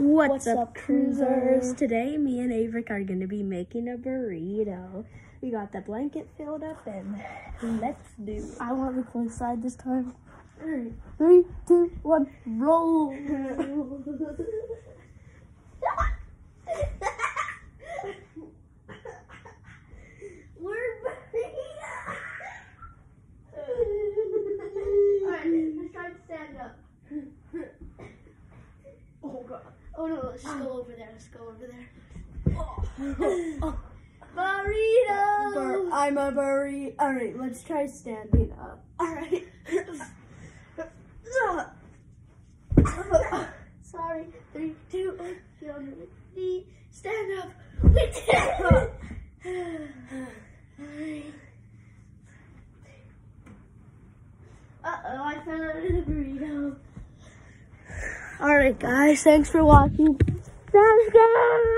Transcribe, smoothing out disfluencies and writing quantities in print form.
What's up, cruisers? Today, me and Averick are going to be making a burrito. We got the blanket filled up and let's do it. I want the close side this time. All right. 3, 2, 1, roll. We're burrito. All right, let's try to stand up. Oh god. Oh no, let's just go over there. Let's go over there. Oh. Burrito. I'm a burrito. All right, let's try standing up. All right. Sorry. 3, 2, 1. Stand up. We did it. Uh-oh, I fell out of the burrito. All right, guys. Thanks for watching. Subscribe.